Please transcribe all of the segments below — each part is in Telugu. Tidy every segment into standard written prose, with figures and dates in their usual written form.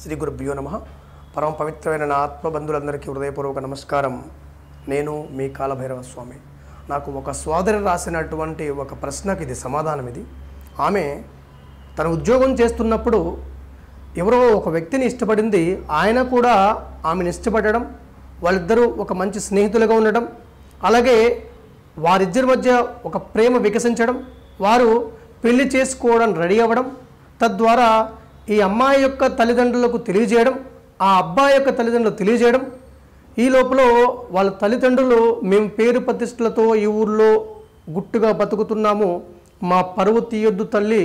శ్రీ గురుభ్యో నమః. పరమ పవిత్రమైన నా ఆత్మబంధువులందరికీ హృదయపూర్వక నమస్కారం. నేను మీ కాలభైరవ స్వామి. నాకు ఒక సోదరి రాసినటువంటి ఒక ప్రశ్నకి ఇది సమాధానం. ఇది ఆమె తన ఉద్యోగం చేస్తున్నప్పుడు ఎవరో ఒక వ్యక్తిని ఇష్టపడింది. ఆయన కూడా ఆమెను ఇష్టపడడం, వాళ్ళిద్దరూ ఒక మంచి స్నేహితులుగా ఉండడం, అలాగే వారిద్దరి మధ్య ఒక ప్రేమ వికసించడం, వారు పెళ్లి చేసుకోవడం రెడీ అవ్వడం, తద్వారా ఈ అమ్మాయి యొక్క తల్లిదండ్రులకు తెలియజేయడం, ఆ అబ్బాయి యొక్క తల్లిదండ్రులకు తెలియజేయడం. ఈ లోపల వాళ్ళ తల్లిదండ్రులు మేము పేరు ప్రతిష్టలతో ఈ ఊర్లో గుట్టుగా బతుకుతున్నాము, మా పరువు తీయొద్దు తల్లి,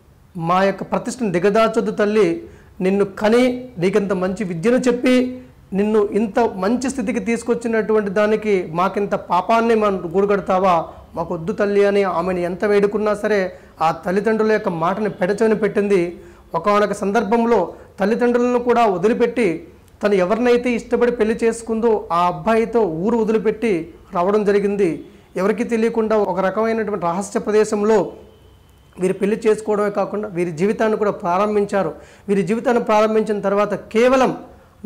మా యొక్క ప్రతిష్టను దిగదాచొద్దు తల్లి, నిన్ను కని నీకింత మంచి విద్యను చెప్పి నిన్ను ఇంత మంచి స్థితికి తీసుకొచ్చినటువంటి దానికి మాకింత పాపాన్ని మనం గూడుగడతావా, మాకు వద్దు తల్లి అని ఆమెను ఎంత వేడుకున్నా సరే ఆ తల్లిదండ్రుల యొక్క మాటని పెడచని పెట్టింది. ఒకనొక సందర్భంలో తల్లిదండ్రులను కూడా వదిలిపెట్టి తను ఎవరినైతే ఇష్టపడి పెళ్లి చేసుకుందో ఆ అబ్బాయితో ఊరు వదిలిపెట్టి రావడం జరిగింది. ఎవరికి తెలియకుండా ఒక రకమైనటువంటి రహస్య ప్రదేశంలో వీరు పెళ్లి చేసుకోవడమే కాకుండా వీరి జీవితాన్ని కూడా ప్రారంభించారు. వీరి జీవితాన్ని ప్రారంభించిన తర్వాత కేవలం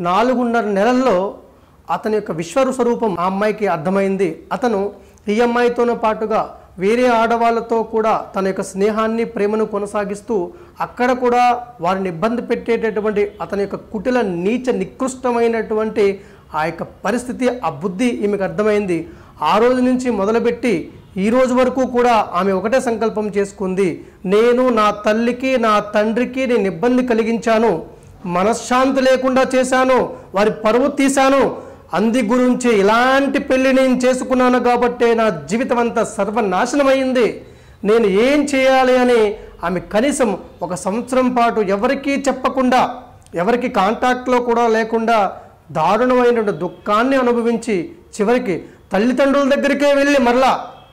4.5 నెలల్లో అతని యొక్క విశ్వస్వరూపం ఆ అమ్మాయికి అర్థమైంది. అతను ఈ అమ్మాయితోనే పాటుగా వేరే ఆడవాళ్ళతో కూడా తన యొక్క స్నేహాన్ని ప్రేమను కొనసాగిస్తూ అక్కడ కూడా వారిని ఇబ్బంది పెట్టేటటువంటి అతని యొక్క కుటిల నీచ నికృష్టమైనటువంటి ఆ యొక్క పరిస్థితి, ఆ బుద్ధి ఈమెకు అర్థమైంది. ఆ రోజు నుంచి మొదలుపెట్టి ఈ రోజు వరకు కూడా ఆమె ఒకటే సంకల్పం చేసుకుంది, నేను నా తల్లికి నా తండ్రికి నేను ఇబ్బంది కలిగించాను, మనశ్శాంతి లేకుండా చేశాను, వారి పరువు తీశాను, అంది గురించి ఇలాంటి పెళ్లి నేను చేసుకున్నాను కాబట్టే నా జీవితం అంతా సర్వనాశనమైంది, నేను ఏం చేయాలి అని ఆమె కనీసం 1 సంవత్సరం పాటు ఎవరికీ చెప్పకుండా, ఎవరికి కాంటాక్ట్లో కూడా లేకుండా దారుణమైన దుఃఖాన్ని అనుభవించి చివరికి తల్లిదండ్రుల దగ్గరికే వెళ్ళి మరలా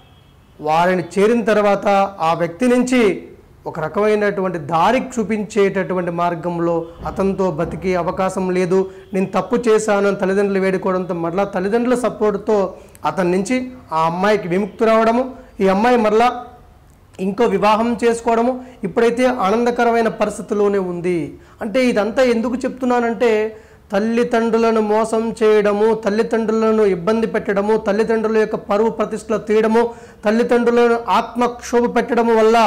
వారిని చేరిన తర్వాత ఆ వ్యక్తి నుంచి ఒక రకమైనటువంటి దారి చూపించేటటువంటి మార్గంలో అతనితో బతికే అవకాశం లేదు, నేను తప్పు చేశాను అని తల్లిదండ్రులు వేడుకోవడంతో మరలా తల్లిదండ్రుల సపోర్టుతో అతని నుంచి ఆ అమ్మాయికి విముక్తి రావడము, ఈ అమ్మాయి మరలా ఇంకో వివాహం చేసుకోవడము ఇప్పుడైతే ఆనందకరమైన పరిస్థితిలోనే ఉంది. అంటే ఇదంతా ఎందుకు చెప్తున్నానంటే తల్లిదండ్రులను మోసం చేయడము, తల్లిదండ్రులను ఇబ్బంది పెట్టడము, తల్లిదండ్రుల యొక్క పరువు ప్రతిష్టలు తీయడము, తల్లిదండ్రులను ఆత్మక్షోభ పెట్టడము వల్ల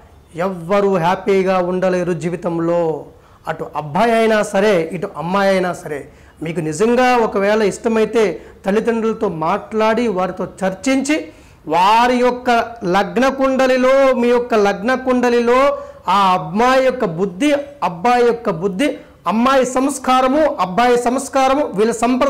ఎవ్వరూ హ్యాపీగా ఉండలేరు జీవితంలో. అటు అబ్బాయి అయినా సరే ఇటు అమ్మాయి అయినా సరే మీకు నిజంగా ఒకవేళ ఇష్టమైతే తల్లిదండ్రులతో మాట్లాడి వారితో చర్చించి వారి యొక్క లగ్న కుండలిలో మీ యొక్క లగ్న కుండలిలో ఆ అమ్మాయి యొక్క బుద్ధి, అబ్బాయి యొక్క బుద్ధి, అమ్మాయి సంస్కారము అబ్బాయి సంస్కారము, వీళ్ళ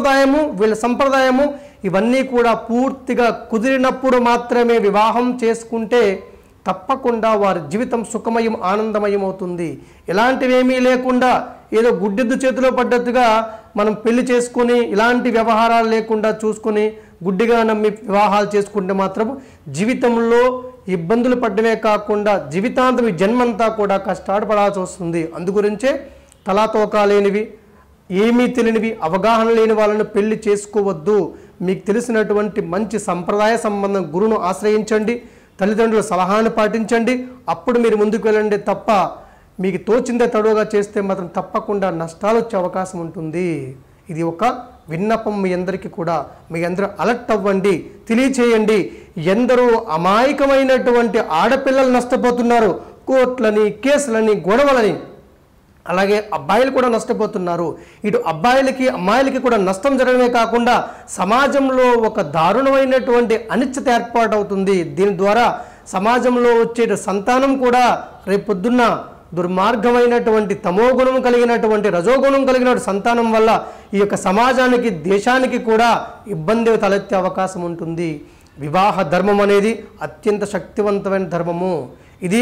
సంప్రదాయము ఇవన్నీ కూడా పూర్తిగా కుదిరినప్పుడు మాత్రమే వివాహం చేసుకుంటే తప్పకుండా వారి జీవితం సుఖమయం ఆనందమయం అవుతుంది. ఇలాంటివేమీ లేకుండా ఏదో గుడ్డెద్దు చేతిలో పడ్డట్టుగా మనం పెళ్లి చేసుకుని ఇలాంటి వ్యవహారాలు లేకుండా చూసుకొని గుడ్డిగా నమ్మి వివాహాలు చేసుకుంటే మాత్రం జీవితంలో ఇబ్బందులు పడ్డమే కాకుండా జీవితాంతం జన్మంతా కూడా కష్టాలు పడాల్సి వస్తుంది. అందుగురించే తలాతోకా లేనివి, ఏమీ తెలియనివి, అవగాహన లేని వాళ్ళను పెళ్లి చేసుకోవద్దు. మీకు తెలిసినటువంటి మంచి సంప్రదాయ సంబంధం గురువును ఆశ్రయించండి, తల్లిదండ్రుల సలహాను పాటించండి, అప్పుడు మీరు ముందుకు వెళ్ళండి. తప్ప మీకు తోచిందే తడువుగా చేస్తే మాత్రం తప్పకుండా నష్టాలు వచ్చే అవకాశం ఉంటుంది. ఇది ఒక విన్నపం మీ అందరికీ కూడా. మీ అందరూ అలర్ట్ అవ్వండి, తెలియచేయండి. ఎందరో అమాయకమైనటువంటి ఆడపిల్లలు నష్టపోతున్నారు, కోర్టులని, కేసులని, గొడవలని. అలాగే అబ్బాయిలు కూడా నష్టపోతున్నారు. ఇటు అబ్బాయిలకి అమ్మాయిలకి కూడా నష్టం జరగడమే కాకుండా సమాజంలో ఒక దారుణమైనటువంటి అనిశ్చిత ఏర్పాటు అవుతుంది. దీని ద్వారా సమాజంలో వచ్చే సంతానం కూడా రేపొద్దున్న దుర్మార్గమైనటువంటి తమోగుణం కలిగినటువంటి రజోగుణం కలిగిన సంతానం వల్ల ఈ యొక్క సమాజానికి, దేశానికి కూడా ఇబ్బంది తలెత్తే అవకాశం ఉంటుంది. వివాహ ధర్మం అనేది అత్యంత శక్తివంతమైన ధర్మము. ఇది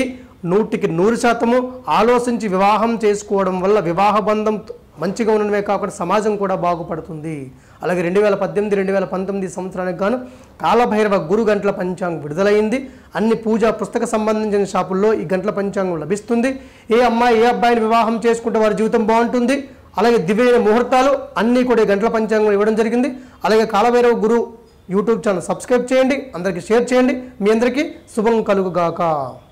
100% ఆలోచించి వివాహం చేసుకోవడం వల్ల వివాహ బంధం మంచిగా ఉండడమే కాకుండా సమాజం కూడా బాగుపడుతుంది. అలాగే 2018-2019 సంవత్సరానికి గాను కాలభైరవ గురు గంటల పంచాంగం విడుదలైంది. అన్ని పూజా పుస్తక సంబంధించిన షాపుల్లో ఈ గంటల పంచాంగం లభిస్తుంది. ఏ అమ్మాయి ఏ అబ్బాయిని వివాహం చేసుకుంటే వారి జీవితం బాగుంటుంది, అలాగే దివ్యమైన ముహూర్తాలు అన్నీ కూడా ఈ గంటల పంచాంగం ఇవ్వడం జరిగింది. అలాగే Kalabhairava Guru YouTube channel subscribe చేయండి, అందరికీ షేర్ చేయండి. మీ అందరికీ శుభం కలుగుగాక.